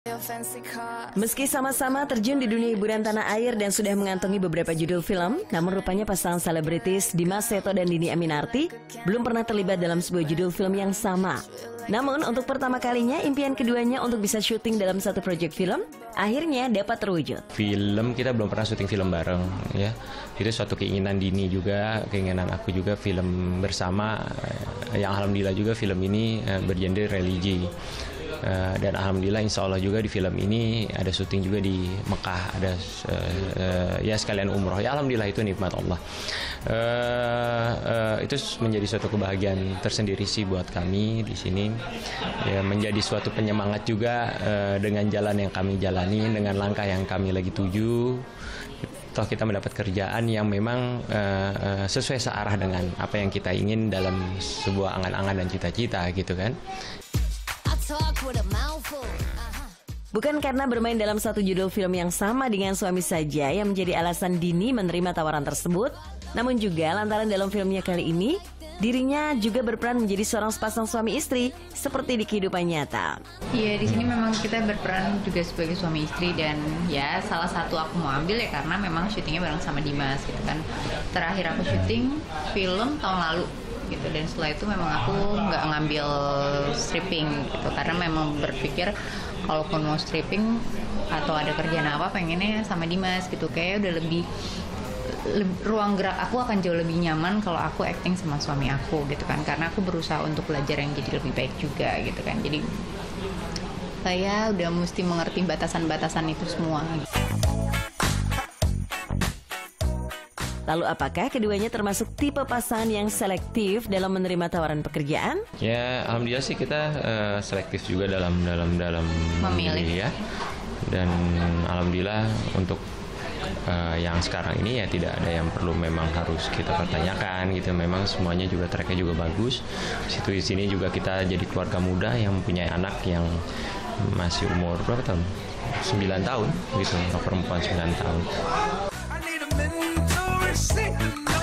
Meski sama-sama terjun di dunia hiburan tanah air dan sudah mengantongi beberapa judul film, namun rupanya pasangan selebritis Dimas Seto dan Dhini Aminarti belum pernah terlibat dalam sebuah judul film yang sama. Namun untuk pertama kalinya impian keduanya untuk bisa syuting dalam satu proyek film akhirnya dapat terwujud. Film kita belum pernah syuting film bareng, ya. Itu suatu keinginan Dhini juga, keinginan aku juga film bersama. Yang alhamdulillah juga film ini bergenre religi. Dan alhamdulillah insya Allah juga di film ini ada syuting juga di Mekah, ada ya sekalian umroh. Ya alhamdulillah itu nikmat Allah. Itu menjadi suatu kebahagiaan tersendiri sih buat kami di sini. Ya, menjadi suatu penyemangat juga dengan jalan yang kami jalani, dengan langkah yang kami lagi tuju. Toh kita mendapat kerjaan yang memang sesuai searah dengan apa yang kita ingin dalam sebuah angan-angan dan cita-cita gitu kan. Bukan karena bermain dalam satu judul film yang sama dengan suami saja yang menjadi alasan Dhini menerima tawaran tersebut, namun juga lantaran dalam filmnya kali ini, dirinya juga berperan menjadi seorang sepasang suami istri seperti di kehidupan nyata. Iya, di sini memang kita berperan juga sebagai suami istri dan ya salah satu aku mau ambil ya karena memang syutingnya bareng sama Dimas gitu kan. Terakhir aku syuting film tahun lalu gitu, dan setelah itu memang aku nggak ngambil stripping gitu karena memang berpikir kalaupun mau stripping atau ada kerjaan apa pengennya sama Dimas gitu, kayak udah lebih ruang gerak aku akan jauh lebih nyaman kalau aku acting sama suami aku gitu kan, karena aku berusaha untuk belajar yang jadi lebih baik juga gitu kan, jadi saya udah mesti mengerti batasan-batasan itu semua gitu. Lalu apakah keduanya termasuk tipe pasangan yang selektif dalam menerima tawaran pekerjaan? Ya alhamdulillah sih kita selektif juga dalam memilih ya. Dan alhamdulillah untuk yang sekarang ini ya tidak ada yang perlu memang harus kita pertanyakan gitu. Memang semuanya juga tracknya juga bagus. Di sini juga kita jadi keluarga muda yang mempunyai anak yang masih umur berapa tahun? 9 tahun gitu, perempuan 9 tahun.